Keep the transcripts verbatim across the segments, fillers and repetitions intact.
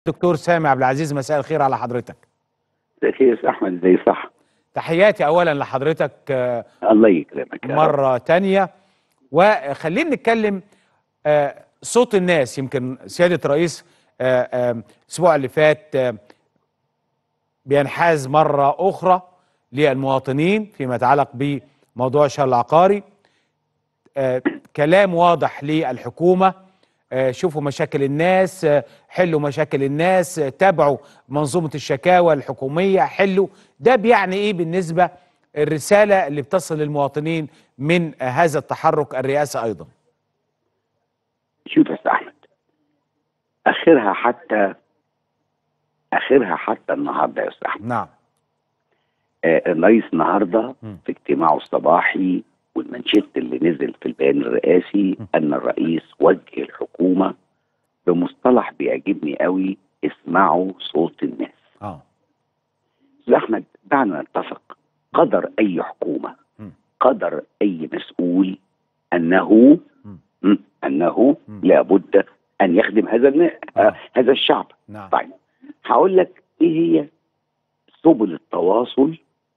دكتور سامي عبد العزيز، مساء الخير على حضرتك. مساء الخير يا استاذ احمد، ازي صح؟ تحياتي اولا لحضرتك آه، الله يكرمك يا رب. مره تانية. وخلينا نتكلم آه، صوت الناس. يمكن سياده الرئيس آه، آه، الاسبوع اللي فات آه، بينحاز مره اخرى للمواطنين فيما يتعلق بموضوع الشهر العقاري. آه، كلام واضح للحكومه، آه، شوفوا مشاكل الناس، آه، حلوا مشاكل الناس، آه، تابعوا منظومة الشكاوى الحكومية، حلوا. ده بيعني ايه بالنسبة الرسالة اللي بتصل للمواطنين من آه، هذا التحرك الرئاسي ايضا؟ شوف يا استاذ احمد، اخرها حتى اخرها حتى النهارده يا استاذ احمد. نعم. آه الرئيس النهارده م. في اجتماعه الصباحي والمنشط اللي نزل في البيان الرئاسي م. ان الرئيس وجه الحكومه بمصطلح بيعجبني قوي: اسمعوا صوت الناس. اه استاذ احمد، دعنا نتفق، قدر اي حكومه، م. قدر اي مسؤول انه م. م. انه م. لابد ان يخدم هذا النا... آه. هذا الشعب. نعم. طيب، هقول لك ايه هي سبل التواصل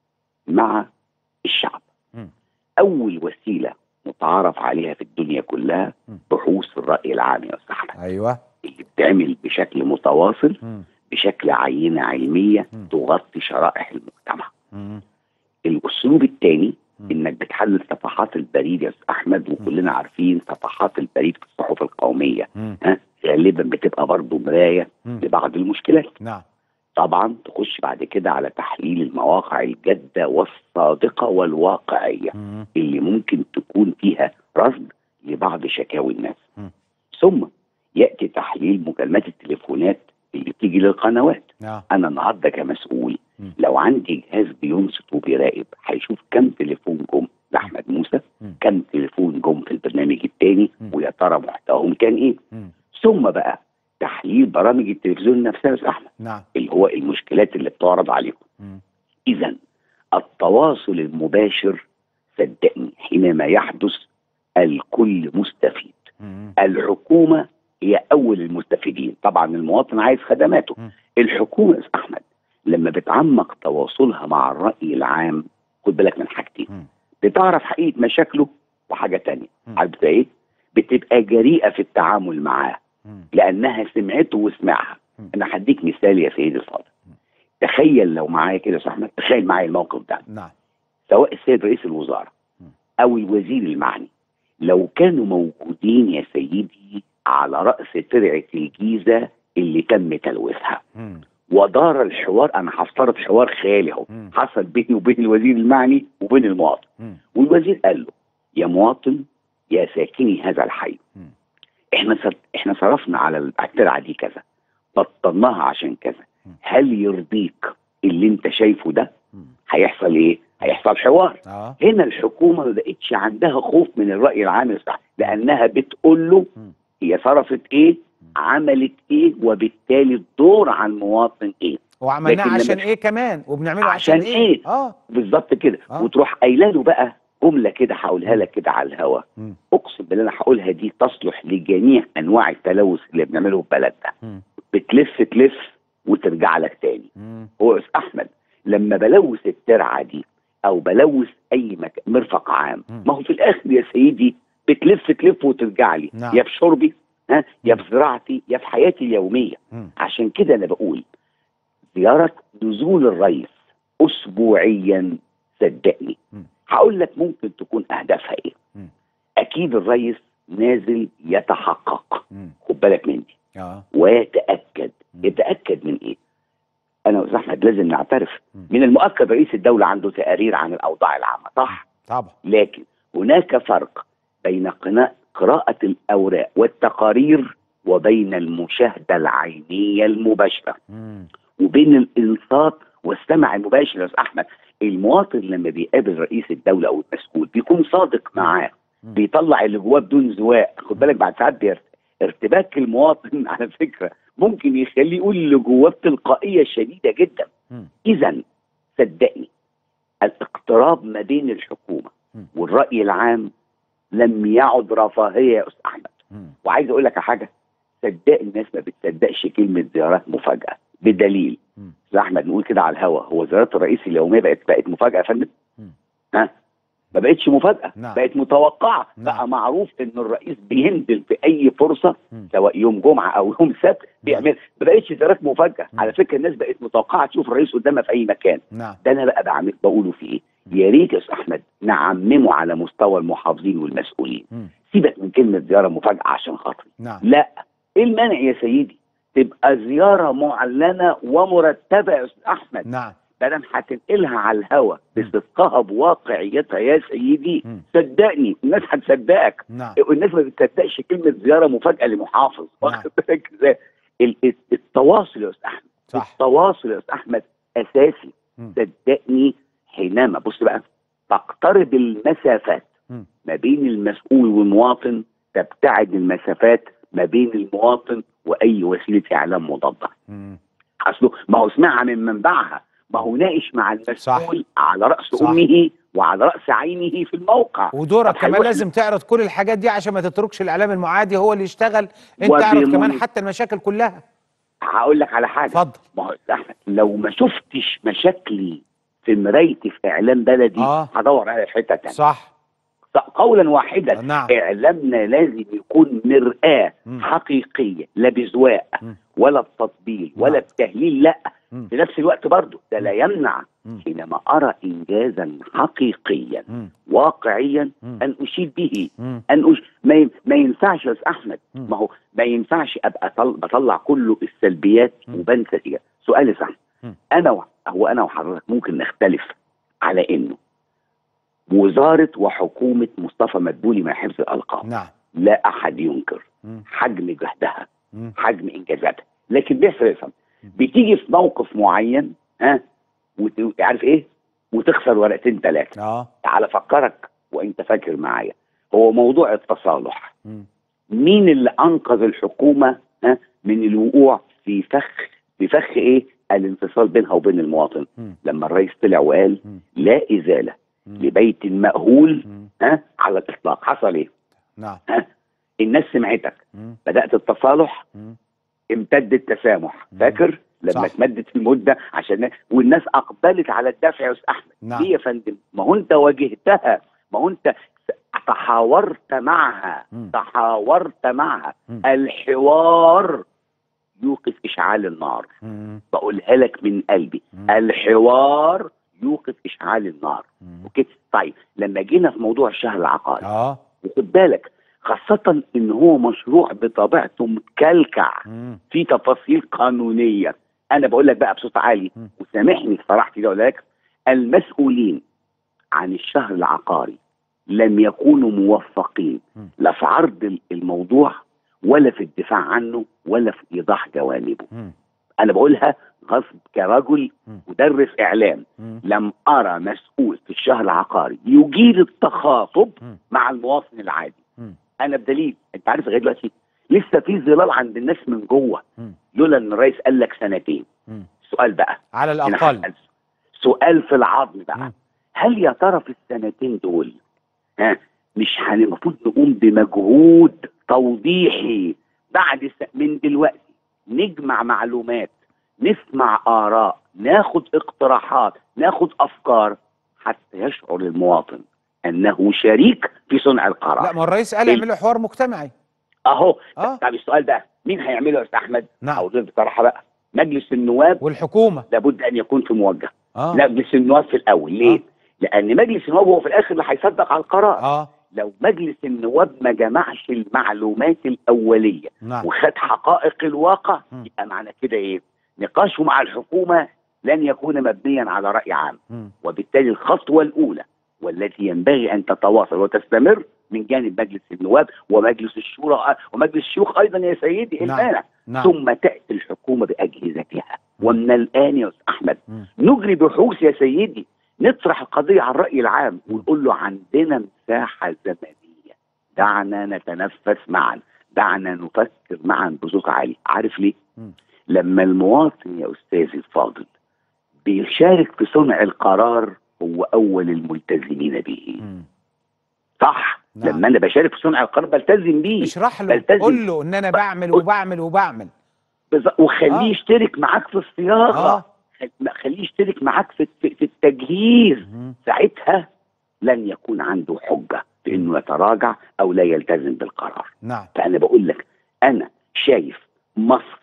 مع الشعب. م. اول وسيله متعارف عليها في الدنيا كلها م. بحوث الراي العام يا استاذ احمد، ايوه. اللي بتعمل بشكل متواصل، م. بشكل عينه علميه م. تغطي شرائح المجتمع. م. الاسلوب الثاني م. انك بتحلل صفحات البريد يا استاذ احمد، وكلنا عارفين صفحات البريد في الصحف القوميه م. ها غالبا بتبقى برضه مرايه م. لبعض المشكلات. نعم. طبعا تخش بعد كده على تحليل المواقع الجاده والصادقه والواقعيه م. اللي ممكن تكون فيها رصد لبعض شكاوي الناس. م. ثم ياتي تحليل مكالمات التليفونات اللي بتيجي للقنوات. نعم. انا النهارده كمسؤول م. لو عندي جهاز بينصت وبيراقب هيشوف كم تليفون جم لاحمد موسى، م. كم تليفون جم في البرنامج الثاني، م. ويا ترى محتواهم كان ايه. م. ثم بقى تحليل برامج التلفزيون نفسها يا استاذ احمد، نعم. اللي هو المشكلات اللي بتعرض عليكم. م. اذا التواصل المباشر صدقني حينما يحدث الكل مستفيد. م. الحكومه هي اول المستفيدين، طبعا المواطن عايز خدماته. م. الحكومه يا استاذ احمد لما بتعمق تواصلها مع الراي العام، خد بالك من حاجتين: م. بتعرف حقيقه مشاكله، وحاجه تانية م. عارف بتبقى ايه؟ بتبقى جريئه في التعامل معاه م. لانها سمعته وسمعها. م. انا هديك مثال يا سيدي الفاضل. تخيل لو معايا كده يا استاذ احمد، تخيل معايا الموقف ده: نعم. سواء السيد رئيس الوزراء او الوزير المعني لو كانوا موجودين يا سيدي على راس ترعه الجيزه اللي تم تلويثها، م. ودار الحوار، انا هفترض حوار خيالي اهو مم. حصل بيني وبين الوزير المعني وبين المواطن، مم. والوزير قال له: يا مواطن، يا ساكني هذا الحي، مم. احنا صر... احنا صرفنا على الترعه دي كذا، بطلناها عشان كذا، هل يرضيك اللي انت شايفه ده؟ مم. هيحصل ايه؟ هيحصل حوار. آه. هنا الحكومه ما بقتش عندها خوف من الراي العام الصح، لانها بتقول له مم. هي صرفت ايه، عملت ايه، وبالتالي الدور على المواطن ايه. وعملناه لكن عشان لما ايه كمان، وبنعمله عشان عشان ايه؟ ايه؟ اه بالظبط كده. آه. وتروح قايله له بقى جمله كده، هقولها لك كده على الهوا، مم. اقسم بالله انا هقولها دي تصلح لجميع انواع التلوث اللي بنعمله في بلدنا. مم. بتلف تلف وترجع لك تاني. مم. هو يا أستاذ احمد لما بلوث الترعه دي او بلوث اي مكان مرفق عام، مم. ما هو في الاخر يا سيدي بتلف تلف وترجع لي، نعم. يا في شربي، ها، يا مم. في زراعتي، يا في حياتي اليوميه. مم. عشان كده انا بقول زياره نزول الرئيس اسبوعيا، صدقني مم. هقول لك ممكن تكون اهدافها ايه. مم. اكيد الرئيس نازل يتحقق، مم. خد بالك من دي، اه ويتاكد. مم. يتاكد من ايه؟ انا واستاذ احمد لازم نعترف، مم. من المؤكد رئيس الدوله عنده تقارير عن الاوضاع العامه، صح؟ طبعا. لكن هناك فرق بين قنا- قراءه الاوراق والتقارير وبين المشاهده العينيه المباشره، مم. وبين الانصات والسمع المباشر يا استاذ احمد. المواطن لما بيقابل رئيس الدوله او المسؤول بيكون صادق معاه، مم. بيطلع اللي جواه بدون زواق. خد بالك بعد ساعات بيرت- ارتباك المواطن على فكره ممكن يخليه يقول اللي جواه بتلقائيه شديده جدا. مم. اذا صدقني الاقتراب ما بين الحكومه مم. والراي العام لم يعد رفاهيه يا استاذ احمد. مم. وعايز اقول لك على حاجه، صدق الناس ما بتصدقش كلمه زيارات مفاجاه، بدليل استاذ احمد نقول كده على الهوا، هو زيارات الرئيس اليوميه بقت بقت مفاجاه يا فندم؟ ها؟ ما بقتش مفاجاه، نعم. بقت متوقعه. نعم. بقى معروف ان الرئيس بينزل في اي فرصه مم. سواء يوم جمعه او يوم سبت بيعمل. ما بقتش زيارات مفاجاه، مم. على فكره الناس بقت متوقعه تشوف الرئيس قدامها في اي مكان. نعم. ده انا بقى بعمل بقوله في ايه؟ يا ريت يا استاذ احمد نعممه على مستوى المحافظين والمسؤولين. مم. سيبك من كلمه زياره مفاجاه عشان خاطري. نعم. لا، ايه المانع يا سيدي؟ تبقى زياره معلنه ومرتبه يا استاذ احمد. نعم. بدل هتنقلها على الهوا بصدقها بواقعيتها يا سيدي، مم. صدقني الناس هتصدقك. نعم. الناس ما بتصدقش كلمه زياره مفاجاه لمحافظ. واخد بالك ازاي؟ ال- ال- التواصل يا استاذ احمد، صح. التواصل يا استاذ احمد اساسي. مم. صدقني حينما بص بقى تقترب المسافات مم. ما بين المسؤول والمواطن، تبتعد المسافات ما بين المواطن واي وسيله اعلام مضاده. مم. اصله ما هو سمعها من منبعها، ما هو ناقش مع المسؤول صح. على راس صح. امه وعلى راس عينه في الموقع. ودورك طب كمان هيروح لازم تعرض كل الحاجات دي عشان ما تتركش الاعلام المعادي هو اللي يشتغل، انت تعرض كمان وبمن- حتى المشاكل كلها. هقول لك على حاجه. اتفضل. ما هو احنا لو ما شفتش مشاكلي في مرايتي في اعلام بلدي آه. هدور عليها في حته ثانيه. صح. قولا واحدا، نعم. اعلامنا لازم يكون مرآة مم. حقيقيه، لا بزواق مم. ولا بتطبيل ولا نعم. بتهليل، لا. مم. في نفس الوقت برضه ده لا يمنع مم. حينما ارى انجازا حقيقيا مم. واقعيا مم. ان اشيد به. مم. ان أش... ما, ي... ما ينفعش يا استاذ احمد، مم. ما هو ما ينفعش ابقى طل... بطلع كله السلبيات مم. وبنسى إيه. سؤالي صح، مم. انا و... هو انا وحضرتك ممكن نختلف على انه وزاره وحكومه مصطفى مدبولي مع حفظ الالقاب نعم. لا احد ينكر مم. حجم جهدها، مم. حجم انجازاتها، لكن بيحصل يفهم بتيجي في موقف معين، ها، وت... عارف ايه، وتخسر ورقتين ثلاثه. اه. تعال افكرك وانت فاكر معايا، هو موضوع التصالح. مم. مين اللي انقذ الحكومه ها من الوقوع في فخ في فخ ايه؟ الانفصال بينها وبين المواطن. مم. لما الرئيس طلع وقال مم. لا ازاله مم. لبيت مأهول مم. ها على الاطلاق، حصل ايه؟ نعم. ها، الناس سمعتك، مم. بدأت التصالح، مم. امتد التسامح. مم. فاكر لما صح. اتمدت المده عشان والناس اقبلت على الدفع يا استاذ احمد. نعم. ليه يا فندم؟ ما هو انت واجهتها، ما هو انت تحاورت معها، مم. تحاورت معها. مم. الحوار يوقف اشعال النار، مم. بقولها لك من قلبي. مم. الحوار يوقف اشعال النار. مم. اوكي طيب، لما جينا في موضوع الشهر العقاري، اه. وخد بالك خاصة ان هو مشروع بطبيعته مكلكع مم. في تفاصيل قانونية. انا بقول لك بقى بصوت عالي مم. وسامحني في صراحتي ده، اقول لك المسؤولين عن الشهر العقاري لم يكونوا موفقين مم. لا في عرض الموضوع ولا في الدفاع عنه ولا في ايضاح جوانبه. مم. انا بقولها غصب كرجل مم. مدرس اعلام. مم. لم ارى مسؤول في الشهر العقاري يجيد التخاطب مم. مع المواطن العادي. مم. انا بدليل، انت عارف لغايه دلوقتي لسه في ظلال عند الناس من جوه، مم. لولا ان الرئيس قال لك سنتين. مم. سؤال بقى على هنا الاقل. هسأل سؤال في العظم بقى، مم. هل يا ترى في السنتين دول ها مش هن- المفروض نقوم بمجهود توضيحي بعد س... من دلوقتي، نجمع معلومات، نسمع آراء، ناخد اقتراحات، ناخد أفكار، حتى يشعر المواطن أنه شريك في صنع القرار. لا، ما الرئيس قال ال- اعملوا حوار مجتمعي. أهو. اه. طب السؤال ده مين هيعمله يا أستاذ أحمد؟ نعم. أو بصراحة بقى مجلس النواب والحكومه. لابد أن يكون في موجه. اه. مجلس النواب في الأول، ليه؟ آه. لأن مجلس النواب هو في الآخر اللي هيصدق على القرار. اه. لو مجلس النواب ما جمعش المعلومات الأولية نعم. وخد حقائق الواقع، مم. يبقى معنى كده ايه؟ نقاشه مع الحكومة لن يكون مبنيا على رأي عام. مم. وبالتالي الخطوة الأولى والتي ينبغي أن تتواصل وتستمر من جانب مجلس النواب ومجلس الشورى ومجلس الشيوخ أيضا يا سيدي، نعم. المانع. نعم. ثم تأتي الحكومة بأجهزتها. مم. ومن الآن يا أستاذ أحمد مم. نجري بحوث يا سيدي، نطرح القضية على الرأي العام ونقول له عندنا مساحة زمنية، دعنا نتنفس معا، دعنا نفكر معا بصوت عالي. عارف ليه؟ مم. لما المواطن يا أستاذي الفاضل بيشارك في صنع القرار هو أول الملتزمين به. مم. صح؟ نعم. لما انا بشارك في صنع القرار بلتزم بيه. اشرح له، بلتزم قول له ان انا بعمل وبعمل وبعمل بز- وخليه آه. يشترك معاك في الصياغه. اه خل- خليه يشترك معاك في في في التجهيز. مم. ساعتها لن يكون عنده حجه في انه يتراجع او لا يلتزم بالقرار. نعم. فانا بقول لك انا شايف مصر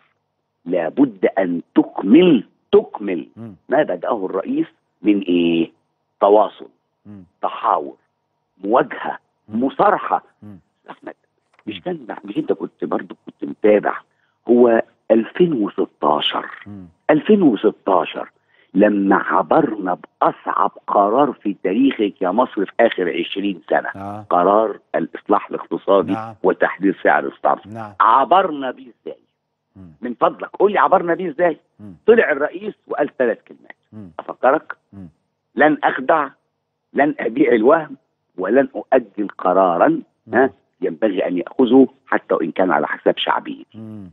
لابد ان تكمل تكمل مم. ما بدأه الرئيس من ايه؟ تواصل، مم. تحاور، مواجهه، مم. مصارحه. مم. احمد، مش كان مش انت كنت برضه كنت متابع؟ هو ألفين وستاشر مم. ألفين وستاشر لما عبرنا بأصعب قرار في تاريخك يا مصر في آخر عشرين سنة، آه. قرار الإصلاح الاقتصادي نعم. وتحديد سعر الصرف. نعم. عبرنا بيه ازاي؟ مم. من فضلك قول لي عبرنا بيه ازاي؟ مم. طلع الرئيس وقال ثلاث كلمات. مم. أفكرك؟ مم. لن أخدع، لن أبيع الوهم، ولن أؤجل قرارا ها ينبغي أن يأخذه حتى وإن كان على حساب شعبيتي. مم.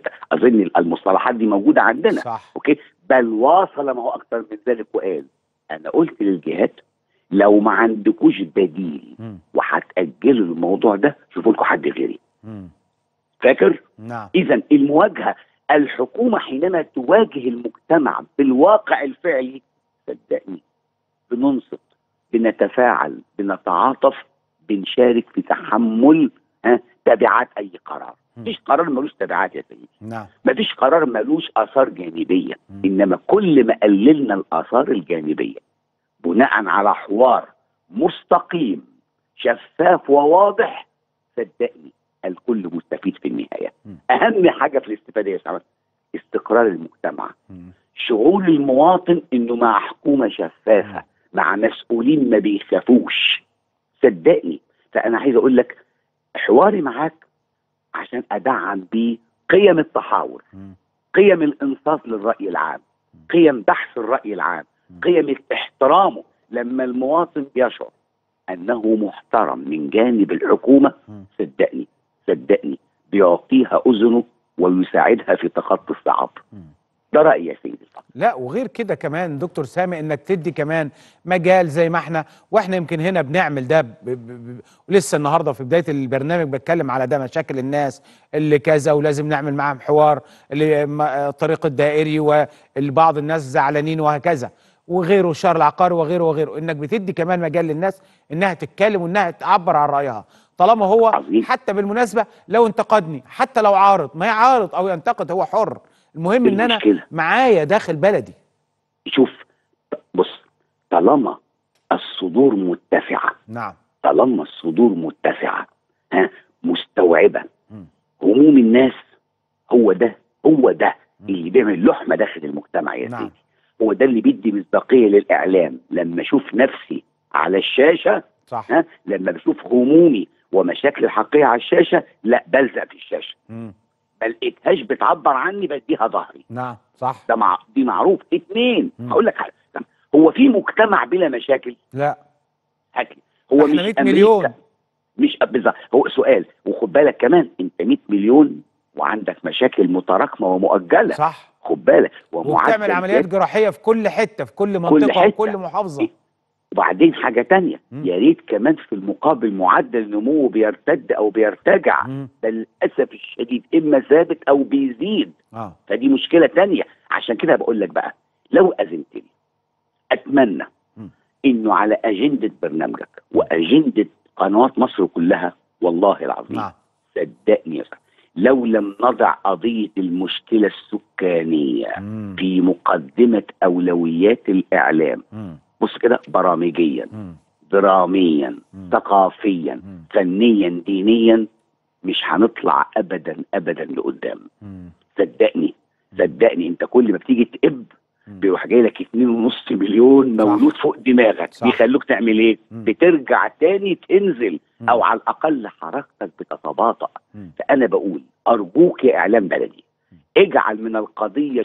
اظن المصطلحات دي موجوده عندنا. صح. اوكي، بل واصل ما هو اكثر من ذلك وقال انا قلت للجهات لو ما عندكوش بديل مم. وهتاجلوا الموضوع ده شوفوا لكم حد غيري. مم. فاكر؟ نعم. اذا المواجهه، الحكومه حينما تواجه المجتمع بالواقع الفعلي صدقني بننصت، بنتفاعل، بنتعاطف، بنشارك في تحمل ها تبعات اي قرار. مفيش قرار ملوش تبعات يا سيدي. نعم. مفيش قرار ملوش اثار جانبيه. مم. انما كل ما قللنا الاثار الجانبيه بناء على حوار مستقيم شفاف وواضح صدقني الكل مستفيد في النهايه. مم. اهم حاجه في الاستفاده يا سعد استقرار المجتمع، مم. شعور المواطن انه مع حكومه شفافه، مع مسؤولين ما بيخافوش. صدقني فانا عايز اقول لك حواري معاك عشان ادعم بيه قيم التحاور، مم. قيم الانصاف للراي العام، قيم بحث الراي العام، قيم احترامه لما المواطن يشعر انه محترم من جانب الحكومه. مم. صدقني صدقني بيعطيها اذنه ويساعدها في تخطي الصعاب. مم. ده رايي يا سيدي الفاضل. لا وغير كده كمان دكتور سامي انك تدي كمان مجال زي ما احنا واحنا يمكن هنا بنعمل ده ب ب ب ولسه النهارده في بدايه البرنامج بتكلم على ده، مشاكل الناس اللي كذا ولازم نعمل معاهم حوار، اللي م- الطريق الدائري والبعض الناس زعلانين وهكذا وغيره، الشهر العقاري وغيره وغيره، انك بتدي كمان مجال للناس انها تتكلم وانها تعبر عن رايها طالما هو عظيم. حتى بالمناسبه لو انتقدني، حتى لو عارض، ما يعارض او ينتقد هو حر، المهم ان انا المشكلة. معايا داخل بلدي. شوف بص، طالما الصدور متسعه، نعم. طالما الصدور متسعه ها مستوعبه مم. هموم الناس، هو ده هو ده اللي بيعمل لحمه داخل المجتمع يا نعم. سيدي. هو ده اللي بيدي مصداقيه للاعلام لما اشوف نفسي على الشاشه. صح. ها لما بشوف همومي ومشاكل الحقيقيه على الشاشه لا بلزق في الشاشه، مم. ما لقيتهاش بتعبر عني بديها ظهري. نعم. صح. ده مع دي معروف. اتنين مم. هقول لك حاجه، هو في مجتمع بلا مشاكل؟ لا هاتلي. هو احنا مش مية أمريكا. مليون. مش بالظبط. هو سؤال، وخد بالك كمان انت مية مليون وعندك مشاكل متراكمه ومؤجله. صح. خد بالك وبتعمل عمليات زيادة جراحيه في كل حته في كل كل منطقه حتة. وكل محافظه. وبعدين حاجه تانية، مم. يا ريت كمان في المقابل معدل نموه بيرتد او بيرتجع. مم. ده للاسف الشديد اما ثابت او بيزيد. اه. فدي مشكله تانية. عشان كده بقول لك بقى لو اذنت لي اتمنى مم. انه على اجنده برنامجك واجنده قنوات مصر كلها والله العظيم نعم. صدقني يا صاحبي لو لم نضع قضيه المشكله السكانيه مم. في مقدمه اولويات الاعلام، مم. بص كده، برامجيا، مم. دراميا، مم. ثقافيا، مم. فنيا، دينيا، مش هنطلع ابدا ابدا لقدام. مم. صدقني صدقني انت كل ما بتيجي تقب مم. بيروح جاي لك اتنين ونص مليون مولود صح. فوق دماغك، صح. بيخلوك تعمل ايه؟ مم. بترجع تاني تنزل، مم. او على الاقل حركتك بتتباطأ. مم. فانا بقول ارجوك يا اعلام بلدي اجعل من القضيه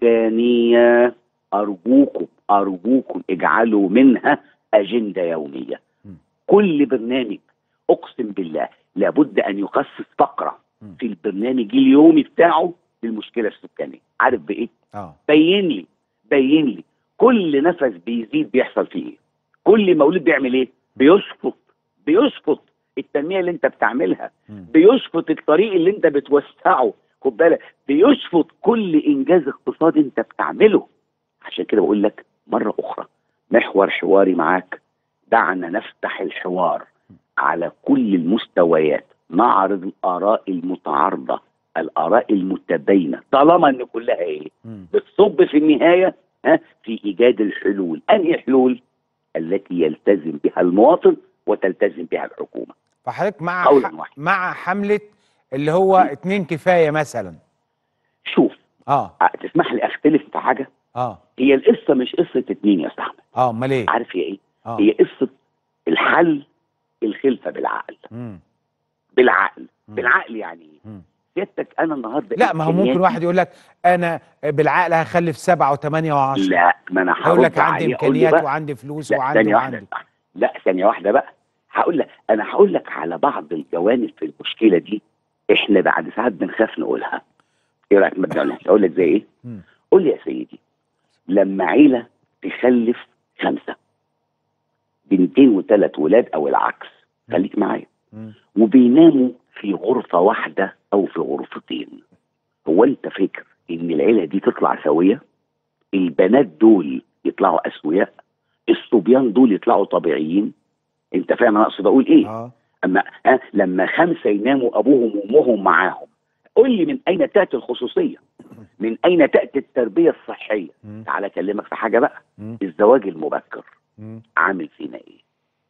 السكانيه، ارجوكم ارجوكم اجعلوا منها اجنده يوميه. مم. كل برنامج اقسم بالله لابد ان يخصص فقره مم. في البرنامج اليومي بتاعه للمشكله السكانيه. عارف بايه؟ اه. بين لي بين لي كل نفس بيزيد بيحصل فيه ايه؟ كل مولود بيعمل ايه؟ بيسقط بيسقط التنميه اللي انت بتعملها، مم. بيشفط الطريق اللي انت بتوسعه، خد بالك، بيشفط كل انجاز اقتصادي انت بتعمله. عشان كده بقول لك مره اخرى، محور حواري معاك، دعنا نفتح الحوار على كل المستويات، نعرض الاراء المتعارضه، الاراء المتباينه، طالما ان كلها ايه؟ مم. بتصب في النهايه ها في ايجاد الحلول. انهي حلول؟ التي يلتزم بها المواطن وتلتزم بها الحكومه. فحضرتك مع قولا ح... واحدا. مع حمله اللي هو اتنين كفايه مثلا؟ شوف، اه تسمح لي اختلف في حاجه؟ اه هي القصه مش قصه اتنين يا استاذ احمد. اه امال ايه؟ عارف هي ايه؟ اه هي قصه الحل، الخلفه بالعقل. مم. بالعقل مم. بالعقل يعني ايه؟ مم. سيادتك انا النهارده لا، ما هو ممكن إمكانياتي- واحد يقول لك انا بالعقل هخلف سبعه وثمانيه وعشره. لا، ما انا هيقول لك هرد عندي عليه اقول له امكانيات بقى. وعندي فلوس لا وعندي ثانيه واحده. وعندي. لا ثانيه واحده بقى. هقول لك انا هقول لك على بعض الجوانب في المشكله دي، احنا بعد ساعات بنخاف نقولها. ايه رايك؟ ما تقولهاش. اقول لك زي ايه؟ مم. قول لي يا سيدي، لما عيله تخلف خمسه، بنتين وثلاث ولاد او العكس، خليك معايا، مم. وبيناموا في غرفه واحده او في غرفتين، هو انت فاكر ان العيله دي تطلع سويه؟ البنات دول يطلعوا اسوياء؟ الصبيان دول يطلعوا طبيعيين؟ انت فاهم انا اقصد اقول ايه؟ اه اما ها لما خمسه يناموا ابوهم وامهم معاهم، قول لي من اين تاتي الخصوصيه؟ من اين تاتي التربيه الصحيه؟ مم. تعال اكلمك في حاجه بقى. مم. الزواج المبكر مم. عامل فينا ايه؟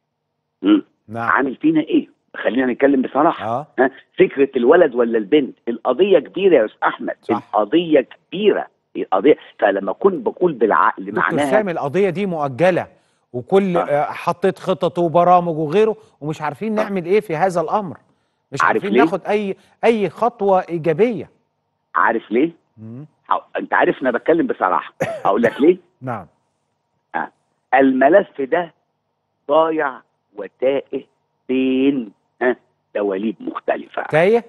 مم. نعم. عامل فينا ايه؟ خلينا نتكلم بصراحه. اه ها فكره الولد ولا البنت، القضيه كبيره يا استاذ احمد. صح. القضيه كبيره، القضيه. فلما كنت بقول بالعقل دكتور معناها سامي، القضيه دي مؤجله وكل آه. آه، حطيت خطط وبرامج وغيره ومش عارفين نعمل ايه في هذا الامر. مش عارف عارفين ليه؟ ناخد اي اي خطوه ايجابيه. عارف ليه؟ مم. ح- انت عارف انا بتكلم بصراحه. اقول لك ليه؟ نعم. آه. الملف ده ضايع وتائه بين ها دواليب مختلفه، تايه.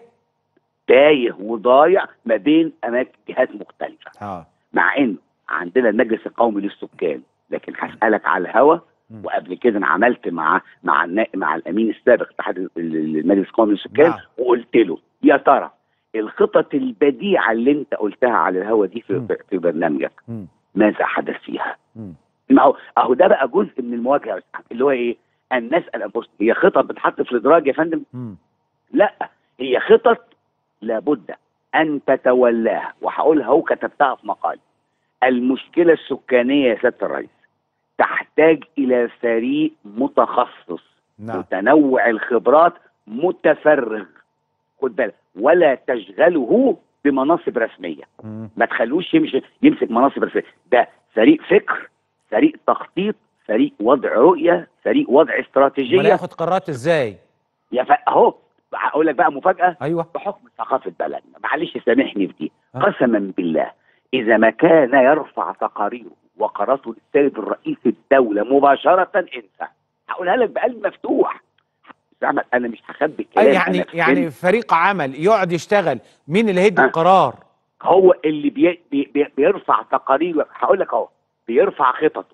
تايه وضايع ما بين اماكن جهات مختلفه، اه مع انه عندنا المجلس القومي للسكان. لكن هسالك على الهوا، مم. وقبل كده انا عملت مع مع النا... مع الامين السابق اتحاد ال- المجلس القومي للسكان، نعم. وقلت له يا ترى الخطط البديعه اللي انت قلتها على الهوا دي مم. في, في برنامجك مم. ماذا حدث فيها؟ مم. ما هو اهو ده بقى جزء من المواجهه يا أستاذ، اللي هو ايه؟ ان نسال انفسنا، هي خطط بتحط في الادراج يا فندم؟ مم. لا، هي خطط لابد ان تتولاها، وهقولها اهو كتبتها في مقالي. المشكله السكانيه يا سياده الرئيس تحتاج الى فريق متخصص نعم. متنوع الخبرات متفرغ، خد بالك، ولا تشغله بمناصب رسميه. مم. ما تخلوش يمشي يمسك مناصب رسميه. ده فريق فكر، فريق تخطيط، فريق وضع رؤيه، فريق وضع امال استراتيجيه. ياخد قرارات ازاي؟ يا ف... اهو هقول لك بقى مفاجاه. ايوه. بحكم ثقافه بلدنا، معلش سامحني في دي، ها؟ قسما بالله اذا ما كان يرفع تقاريره وقراراته للسيد الرئيس الدوله مباشره انسى. هقولها لك بقلب مفتوح. أحمد، انا مش هخبي الكلام. اي يعني أنا في يعني سن- فريق عمل يقعد يشتغل، مين اللي هيدي ها؟ القرار؟ هو اللي بي... بي... بي... بيرفع تقاريره. هقول لك اهو، بيرفع خططه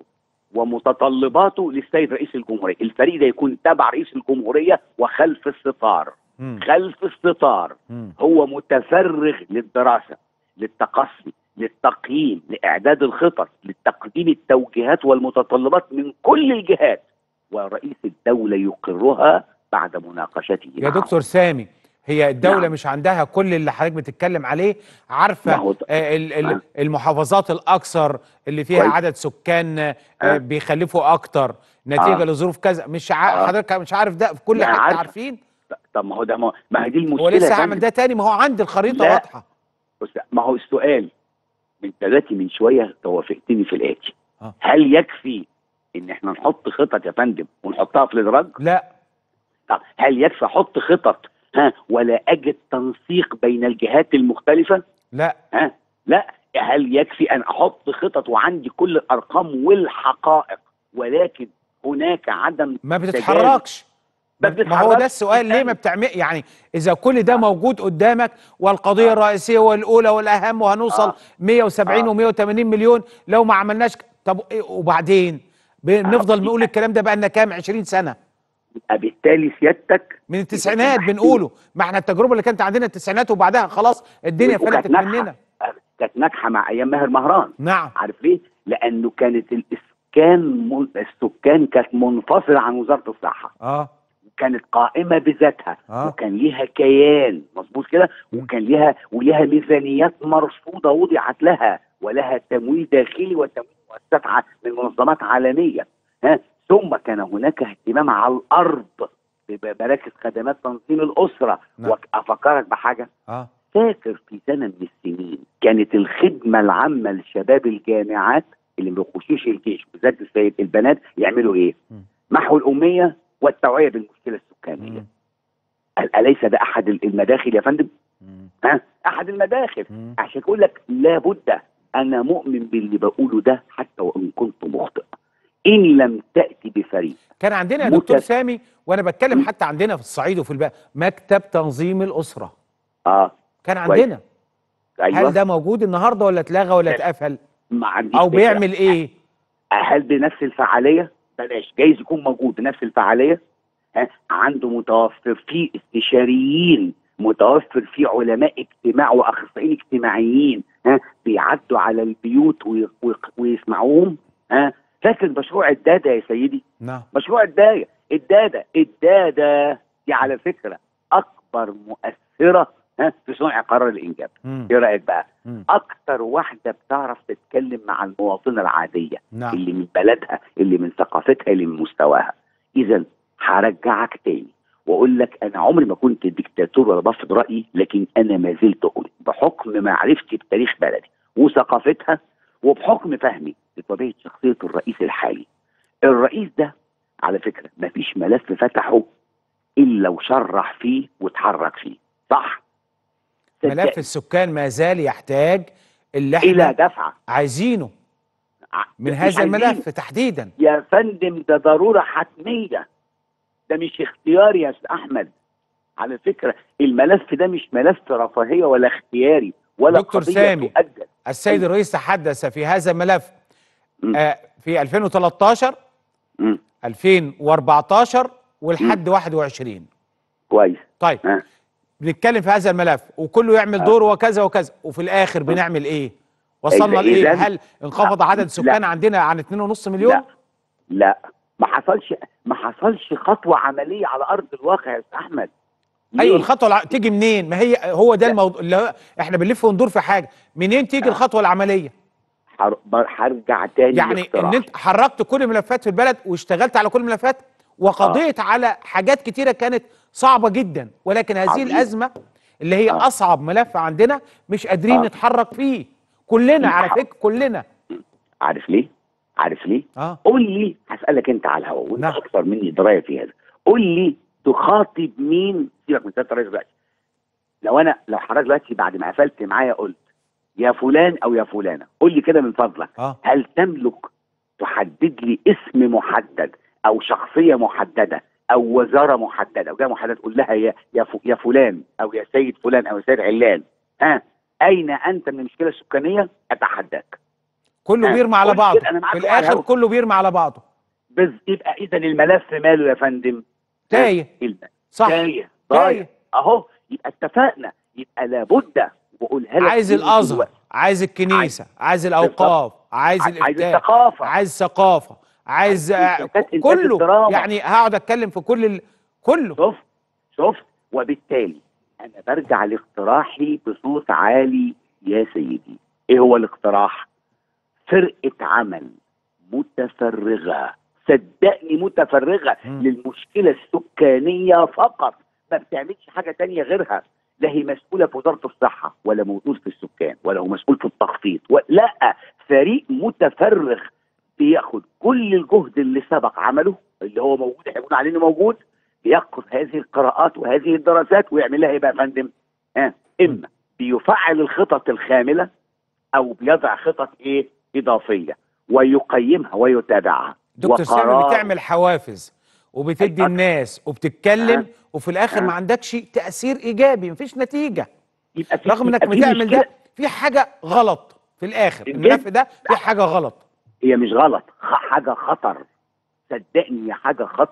ومتطلباته للسيد رئيس الجمهوريه. الفريق ده يكون تبع رئيس الجمهوريه وخلف الستار. مم. خلف الستار مم. هو متفرغ للدراسه، للتقصي، للتقييم، لاعداد الخطط، لتقديم التوجيهات والمتطلبات من كل الجهات، ورئيس الدوله يقرها بعد مناقشته يا معه. دكتور سامي، هي الدولة نعم. مش عندها كل اللي حضرتك بتتكلم عليه؟ ما عارفة هو آه، ال- ال- آه. المحافظات الأكثر اللي فيها كويس. عدد سكان آه، آه. بيخلفوا أكتر نتيجة آه. لظروف كذا؟ مش ع... آه. حضرتك مش عارف ده في كل لا، حتة؟ عارف. عارفين؟ طب ما هو ده، ما ما هي دي هو المشكله لسه يا هعمل فندم. ده تاني؟ ما هو عندي الخريطة لا. واضحة. بص، ما هو السؤال من ثلاثة من شويه توافقتني في الاتي. آه. هل يكفي ان احنا نحط خطط يا فندم ونحطها في الادراج؟ لا. طب هل يكفي احط خطط ها ولا اجد تنسيق بين الجهات المختلفه؟ لا. ها لا. هل يكفي ان احط خطط وعندي كل الارقام والحقائق ولكن هناك عدم ما تجاوز؟ بتتحركش. ما ما هو ده بنتحركش. السؤال، ليه ما بتعمل؟ يعني إذا كل ده آه. موجود قدامك والقضية آه. الرئيسية والأولى والأهم وهنوصل آه. مية وسبعين آه. ومية وتمانين مليون لو ما عملناش ك- طب إيه وبعدين؟ بنفضل آه. نقول الكلام ده بقى لنا كام؟ عشرين سنة. يبقى بالتالي سيادتك من التسعينات بنقوله، ما احنا التجربه اللي كانت عندنا التسعينات وبعدها خلاص الدنيا وكانت فلتت ناجحة. مننا. كانت ناجحه مع ايام ماهر مهران. نعم. عارف ليه؟ لانه كانت الاسكان من... السكان كانت منفصله عن وزاره الصحه. اه كانت قائمه بذاتها. آه. وكان ليها كيان مظبوط كده، وكان ليها وليها ميزانيات مرصوده وضعت لها، ولها تمويل داخلي وتمويل مؤسسات ع- من منظمات عالميه. ها ثم كان هناك اهتمام على الارض بمراكز خدمات تنظيم الاسره. نعم. وافكرك بحاجه، اه فاكر في سنه من السنين كانت الخدمه العامه لشباب الجامعات اللي ما بيخشوش الجيش بالذات السيد البنات يعملوا ايه؟ م. محو الاميه والتوعيه بالمشكله السكانيه. م. أل- اليس ده احد المداخل يا فندم؟ م. ها؟ احد المداخل. م. عشان اقول لك لابد، انا مؤمن باللي بقوله ده حتى وان كنت مخطئ. ان لم تاتي بفريق كان عندنا يا دكتور متف... سامي، وانا بتكلم م. حتى عندنا في الصعيد وفي الباقي، مكتب تنظيم الاسره اه كان كويس. عندنا. ايوه. هل ده موجود النهارده ولا اتلغى ولا لا. اتقفل ما عنديش او فكرة. بيعمل ايه؟ هل بنفس الفعاليه؟ بلاش، جايز يكون موجود بنفس الفعاليه. ها؟ عنده متوفر فيه استشاريين، متوفر فيه علماء اجتماع واخصائيين اجتماعيين، ها بيعدوا على البيوت وي... وي... ويسمعوهم. ها فاكر مشروع الداده يا سيدي؟ نعم. مشروع الداده الداده الداده دي على فكره اكبر مؤثره ها في صنع قرار الانجاب. م. ايه رايك بقى؟ م. اكتر واحده بتعرف تتكلم مع المواطنه العاديه. نعم. اللي من بلدها، اللي من ثقافتها، اللي من مستواها. اذا هرجعك تاني واقول لك انا عمري ما كنت ديكتاتور ولا بفرض رايي، لكن انا ما زلت اقول بحكم معرفتي بتاريخ بلدي وثقافتها وبحكم فهمي لطبيعه شخصيه الرئيس الحالي. الرئيس ده على فكره ما فيش ملف فتحه الا وشرح فيه واتحرك فيه، صح؟ ملف السكان ما زال يحتاج اللي احنا الى دفعه عايزينه من مش هذا الملف عايزين. تحديدا. يا فندم ده ضروره حتميه، ده مش اختياري يا استاذ احمد. على فكره الملف ده مش ملف رفاهيه ولا اختياري ولا دكتور قضيه سامي، تؤجل. السيد أيوة. الرئيس تحدث في هذا الملف م. آه في ألفين وتلتاشر م. ألفين وأربعتاشر ولحد واحد وعشرين. كويس. طيب ها. بنتكلم في هذا الملف وكله يعمل آه. دوره وكذا وكذا، وفي الاخر بنعمل ايه؟ وصلنا إذا- لايه؟ إذن- هل انخفض لا. عدد السكان لا. عندنا عن اتنين ونص مليون؟ لا لا ما حصلش ما حصلش خطوه عمليه على ارض الواقع يا استاذ احمد. ايوه ليه؟ الخطوه الع... تيجي منين؟ ما هي هو ده لا. الموضوع اللي هو احنا بنلف وندور في حاجه، منين تيجي آه. الخطوه العمليه؟ هر- هرجع تاني يعني لاقتراح. ان انت حركت كل الملفات في البلد واشتغلت على كل الملفات وقضيت آه. على حاجات كتيره كانت صعبه جدا، ولكن هذه عظيم. الازمه اللي هي آه. اصعب ملف عندنا مش قادرين آه. نتحرك فيه كلنا، على الحق. فكره كلنا. عارف ليه؟ عارف ليه؟ اه قول لي، هسألك انت على الهواء وانت نعم. اكثر مني درايه في هذا. قول لي تخاطب مين؟ سيبك من سياده الرئيس دلوقتي. لو انا لو حضرتك دلوقتي بعد ما قفلت معايا قلت يا فلان او يا فلانه، قول لي كده من فضلك، اه هل تملك تحدد لي اسم محدد او شخصيه محدده او وزاره محدده او جهه محدده تقول لها يا يا ف- يا فلان او يا سيد فلان او يا سيد علان، ها اين انت من المشكله السكانيه؟ اتحداك. كله آه. بيرمي على قول بعضه كده، أنا معاك في وعلى الاخر الهوا. كله بيرمي على بعضه. بس يبقى اذا الملف ماله يا فندم؟ تايه. الم- صح. تايه ضايع تايه. اهو. يبقى اتفقنا، يبقى لابد وبقولها لك عايز من الازهر، دلوقتي. عايز الكنيسه، عايز الاوقاف، عايز عايز الافتاء، الثقافه، عايز ثقافه، عايز عايز آه، إنتاج- إنتاج كله. الدراما. يعني هقعد اتكلم في كل ال... كله. شفت شفت وبالتالي انا برجع لاقتراحي بصوت عالي يا سيدي. ايه هو الاقتراح؟ فرقه عمل متفرغه، صدقني متفرغه مم. للمشكله السكانيه فقط، ما بتعملش حاجه تانية غيرها. لا هي مسؤوله في وزاره الصحه ولا مسؤول في السكان ولا هو مسؤول في التخطيط، لا، فريق متفرغ بياخد كل الجهد اللي سبق عمله اللي هو موجود، احنا بنقول عليه انه موجود، بياخد هذه القراءات وهذه الدراسات ويعمل لها ايه بقى يا فندم؟ ها آه. اما بيفعل الخطط الخامله او بيضع خطط ايه؟ اضافيه ويقيمها ويتابعها. دكتور سامي وقرار- بتعمل حوافز وبتدي أي- الناس وبتتكلم آه. وفي الاخر آه. ما عندكش تاثير ايجابي، مفيش نتيجه. يبقى في رغم انك يبقى في بتعمل مشكلة. ده في حاجه غلط في الاخر، جدا. الملف ده في حاجه غلط. هي مش غلط، خ- حاجه خطر. صدقني يا حاجه خطر.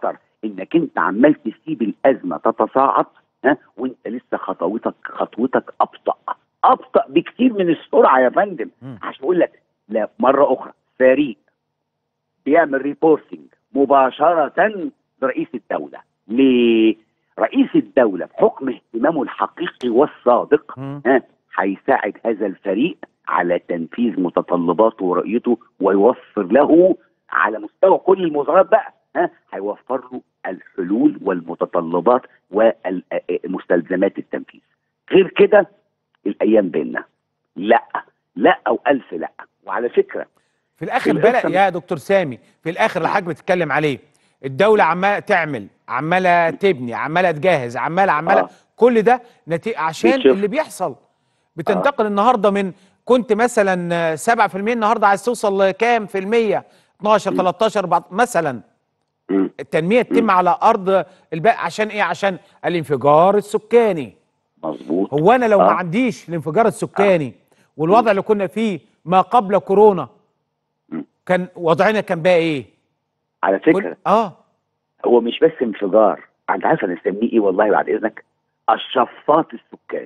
انك انت عمال تسيب الازمه تتصاعد، ها، وانت لسه خطوتك خطوتك ابطا ابطا بكتير من السرعه يا فندم. مم. عشان اقول لك لا مره اخرى، فريق بيعمل ريبورتنج مباشره لرئيس الدوله. ليه؟ رئيس الدوله بحكم اهتمامه الحقيقي والصادق، مم. ها، هيساعد هذا الفريق على تنفيذ متطلباته ورؤيته، ويوفر له على مستوى كل الموزارات بقى، ها، هيوفر له الحلول والمتطلبات ومستلزمات التنفيذ. غير كده الايام بينا لا لا او الف لا. وعلى فكره في الاخر بلا يا دكتور سامي، في الاخر اللي حضرتك بتتكلم عليه، الدوله عماله تعمل، عماله تبني، عماله تجهز، عماله عماله آه. كل ده نتيجه عشان بتشوف. اللي بيحصل. بتنتقل النهارده من كنت مثلا سبعة في المية، النهارده عايز توصل لكام في المية؟ اتناشر تلتاشر اربعتاشر مثلا. مم. التنميه تتم مم. على ارض الباقي عشان ايه؟ عشان الانفجار السكاني. مظبوط. هو انا لو ما آه. عنديش الانفجار آه. السكاني والوضع اللي كنا فيه ما قبل كورونا، مم. كان وضعنا كان بقى ايه؟ على كل فكره اه هو مش بس انفجار، انت عارف انا اسميه ايه والله بعد اذنك؟ الشفاط السكاني.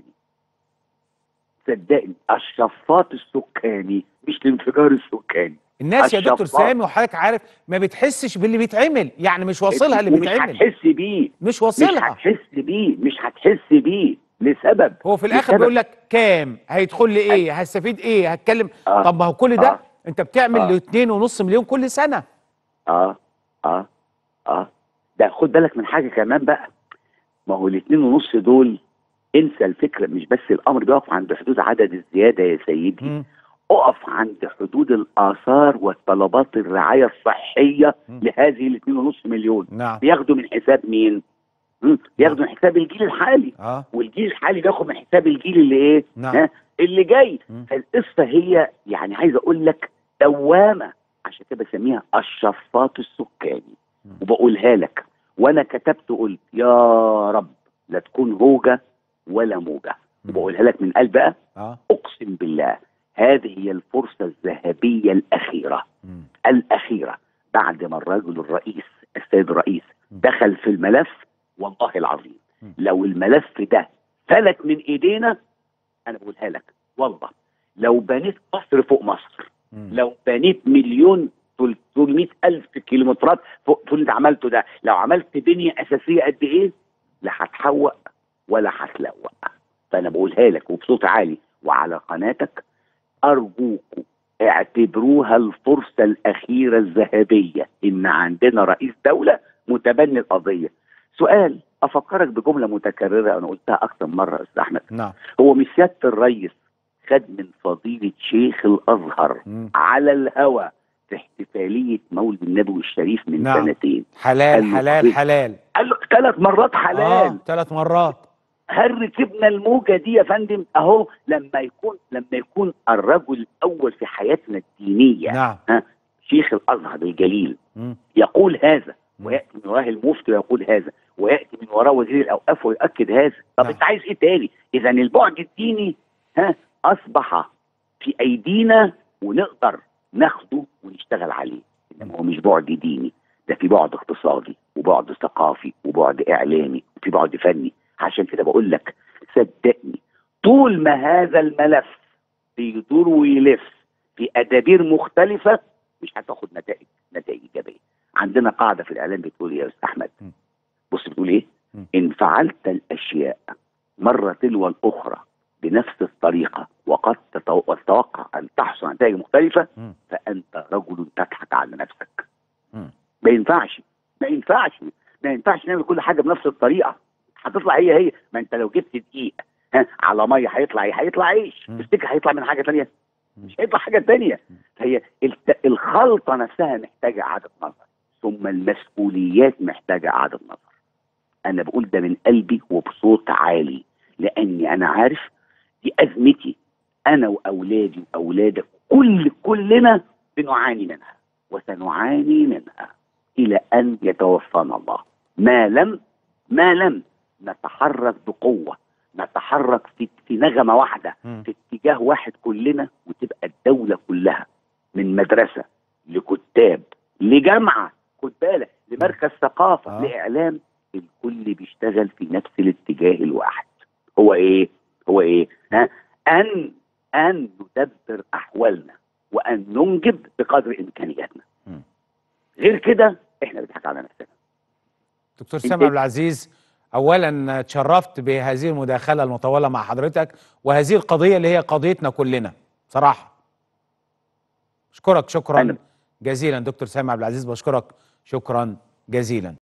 صدقني الشفاط السكاني مش الانفجار السكاني. الناس يا دكتور الشفاط. سامي وحضرتك عارف ما بتحسش باللي بيتعمل، يعني مش واصلها اللي ومش بيتعمل، هتحس بيه. مش مش واصلها. هتحس بيه مش هتحس بيه لسبب هو في الاخر لسبب بيقول لك كام هيدخل لي ايه، هستفيد ايه، هتكلم. اه طب ما هو كل ده اه انت بتعمل ل اه اتنين ونص مليون كل سنه. اه اه اه ده خد بالك من حاجه كمان بقى. ما هو الاثنين ونص دول، انسى الفكره، مش بس الامر بيقف عند حدود عدد الزياده يا سيدي، مم. اقف عند حدود الاثار والطلبات الرعايه الصحيه مم. لهذه الاثنين ونص مليون. نعم. بياخدوا من حساب مين؟ مم. بياخدوا من حساب الجيل الحالي، اه والجيل الحالي بياخد من حساب الجيل اللي ايه؟ نعم. ها؟ اللي جاي. مم. فالقصه هي يعني عايز اقول لك دوامه، عشان كده بسميها الشفاط السكاني. مم. وبقولها لك وانا كتبت قلت يا رب لا تكون هوجه ولا موجه. مم. وبقولها لك من قلب بقى، اه اقسم بالله هذه هي الفرصه الذهبيه الاخيره مم. الاخيره بعد ما الرجل الرئيس السيد الرئيس دخل في الملف. والله العظيم مم. لو الملف ده فلت من ايدينا، انا بقولها لك والله، لو بنيت مصر فوق مصر، مم. لو بنيت مليون ثلاثمائة الف كيلومترات فوق اللي انت عملته ده، لو عملت بنيه اساسيه قد ايه، لا هتحوق ولا هتلوق. فانا بقولها لك وبصوت عالي وعلى قناتك، ارجوكم اعتبروها الفرصه الاخيره الذهبيه ان عندنا رئيس دوله متبني القضيه. سؤال افكرك بجمله متكرره انا قلتها اكثر مره يا استاذ احمد. نعم. هو مش سياده الرئيس خد من فضيله شيخ الازهر مم. على الهوى في احتفاليه مولد النبوي الشريف من نعم. سنتين؟ حلال قال له حلال فضيلة- حلال. قال له ثلاث مرات اه حلال. ثلاث مرات. هل ركبنا الموجه دي يا فندم؟ اهو لما يكون لما يكون الرجل الاول في حياتنا الدينيه، نعم. ها، شيخ الازهر الجليل مم. يقول هذا، مم. وياتي من وراه المفتي ويقول هذا، وياتي من وراه وزير الاوقاف ويؤكد هذا. طب نعم. انت عايز ايه تاني؟ اذا البعد الديني، ها، اصبح في ايدينا ونقدر ناخده ونشتغل عليه. انما هو مش بعد ديني، ده في بعد اقتصادي وبعد ثقافي وبعد اعلامي وفي بعد فني. عشان كده بقول لك صدقني، طول ما هذا الملف بيدور ويلف في ادابير مختلفه مش هتاخد نتائج نتائج ايجابيه. عندنا قاعده في الاعلام بتقول ايه يا استاذ احمد؟ م. بص بتقول ايه؟ م. ان فعلت الاشياء مره تلو الاخرى بنفس الطريقه وقد تتو- تتوقع ان تحصل على نتائج مختلفه، م. فانت رجل تضحك على نفسك. م. ما ينفعش ما ينفعش ما ينفعش نعمل كل حاجه بنفس الطريقه. هتطلع هي هي. ما انت لو جبت دقيق، ها، على ميه هيطلع ايه؟ هيطلع عيش. م. تفتكر هيطلع من حاجه ثانيه؟ م. مش هيطلع حاجه ثانيه. هي الت- الخلطه نفسها محتاجه اعاده نظر، ثم المسؤوليات محتاجه اعاده نظر. انا بقول ده من قلبي وبصوت عالي، لاني انا عارف دي ازمتي انا واولادي واولادك، كل كلنا بنعاني منها وسنعاني منها الى ان يتوفانا الله، ما لم ما لم نتحرك بقوه، نتحرك في في نغمه واحده، م. في اتجاه واحد كلنا، وتبقى الدوله كلها من مدرسه لكتاب لجامعه، خد بالك، لمركز ثقافه، آه. لاعلام، الكل بيشتغل في نفس الاتجاه الواحد. هو ايه؟ هو ايه؟ ها؟ ان ان ندبر احوالنا وان ننجب بقدر امكانياتنا. مم. غير كده احنا بنضحك على نفسنا. دكتور سامي عبد العزيز، اولا اتشرفت بهذه المداخله المطوله مع حضرتك، وهذه القضيه اللي هي قضيتنا كلنا صراحه. اشكرك شكرا أنا جزيلا دكتور سامي عبد العزيز، بشكرك شكرا جزيلا.